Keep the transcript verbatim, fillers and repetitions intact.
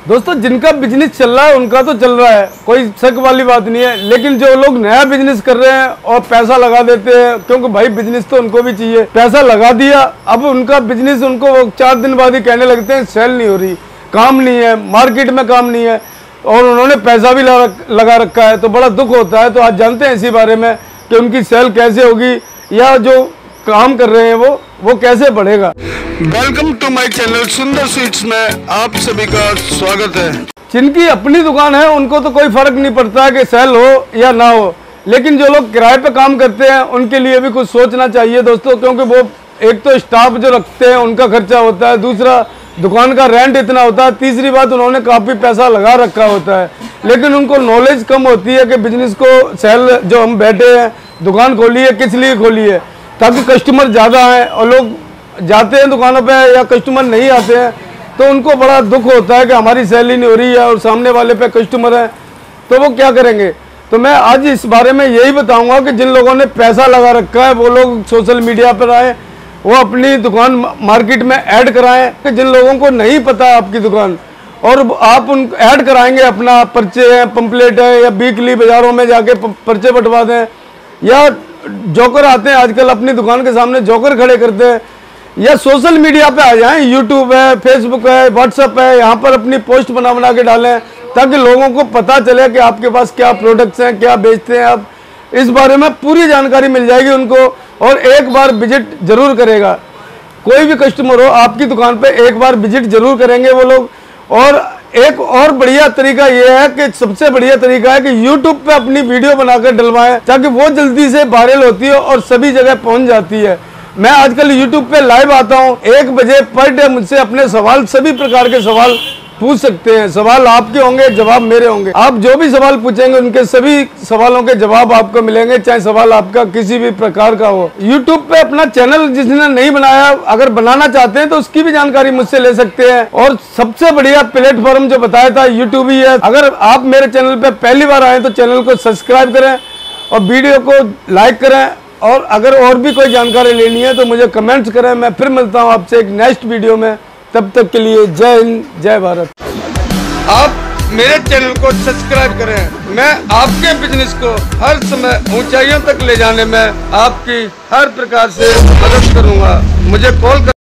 दोस्तों जिनका बिजनेस चल रहा है उनका तो चल रहा है, कोई शक वाली बात नहीं है। लेकिन जो लोग नया बिजनेस कर रहे हैं और पैसा लगा देते हैं, क्योंकि भाई बिजनेस तो उनको भी चाहिए, पैसा लगा दिया, अब उनका बिजनेस उनको चार दिन बाद ही कहने लगते हैं सेल नहीं हो रही, काम नहीं है, मार्केट में काम नहीं है, और उन्होंने पैसा भी लगा रखा है, तो बड़ा दुख होता है। तो आज जानते हैं इसी बारे में कि उनकी सेल कैसे होगी या जो काम कर रहे हैं वो वो कैसे बढ़ेगा। Welcome to my channel Sundar sweets में आप सभी का स्वागत है। जिनकी अपनी दुकान है उनको तो कोई फर्क नहीं पड़ता कि सेल हो या ना हो, लेकिन जो लोग किराए पे काम करते हैं उनके लिए भी कुछ सोचना चाहिए दोस्तों, क्योंकि वो एक तो स्टाफ जो रखते हैं उनका खर्चा होता है, दूसरा दुकान का रेंट इतना होता है, तीसरी बात उन्होंने काफ़ी पैसा लगा रखा होता है, लेकिन उनको नॉलेज कम होती है कि बिजनेस को सेल जो हम बैठे हैं दुकान खोली है किस लिए खोली है, ताकि कस्टमर ज़्यादा हैं, और लोग जाते हैं दुकानों पे या कस्टमर नहीं आते हैं तो उनको बड़ा दुख होता है कि हमारी सेल ही नहीं हो रही है और सामने वाले पे कस्टमर है, तो वो क्या करेंगे। तो मैं आज इस बारे में यही बताऊंगा कि जिन लोगों ने पैसा लगा रखा है वो लोग सोशल मीडिया पर आए, वो अपनी दुकान मार्केट में ऐड कराएं। कि जिन लोगों को नहीं पता है आपकी दुकान और आप उन ऐड कराएंगे, अपना पर्चे है, पंपलेट है, या वीकली बाज़ारों में जाके पर्चे बंटवा दें, या जोकर आते हैं आजकल अपनी दुकान के सामने जोकर खड़े करते हैं, या सोशल मीडिया पे आ जाएं, यूट्यूब है, फेसबुक है, व्हाट्सएप है, यहाँ पर अपनी पोस्ट बना बना के डालें ताकि लोगों को पता चले कि आपके पास क्या प्रोडक्ट्स हैं, क्या बेचते हैं आप। इस बारे में पूरी जानकारी मिल जाएगी उनको, और एक बार विजिट जरूर करेगा। कोई भी कस्टमर हो आपकी दुकान पे एक बार विजिट जरूर करेंगे वो लोग। और एक और बढ़िया तरीका ये है कि सबसे बढ़िया तरीका है कि यूट्यूब पे अपनी वीडियो बनाकर डलवाएं ताकि वो जल्दी से वायरल होती है और सभी जगह पहुंच जाती है। मैं आजकल यूट्यूब पे लाइव आता हूँ, एक बजे पर डे मुझसे अपने सवाल, सभी प्रकार के सवाल पूछ सकते हैं। सवाल आपके होंगे, जवाब मेरे होंगे। आप जो भी सवाल पूछेंगे उनके सभी सवालों के जवाब आपको मिलेंगे, चाहे सवाल आपका किसी भी प्रकार का हो। यूट्यूब पे अपना चैनल जिसने नहीं बनाया, अगर बनाना चाहते हैं तो उसकी भी जानकारी मुझसे ले सकते हैं। और सबसे बढ़िया प्लेटफॉर्म जो बताया था यूट्यूब ही है। अगर आप मेरे चैनल पे पहली बार आए तो चैनल को सब्सक्राइब करें और वीडियो को लाइक करें, और अगर और भी कोई जानकारी लेनी है तो मुझे कमेंट्स करें। मैं फिर मिलता हूं आपसे एक नेक्स्ट वीडियो में, तब तक के लिए जय हिंद, जय भारत। आप मेरे चैनल को सब्सक्राइब करें। मैं आपके बिजनेस को हर समय ऊंचाइयों तक ले जाने में आपकी हर प्रकार से मदद करूंगा। मुझे कॉल कर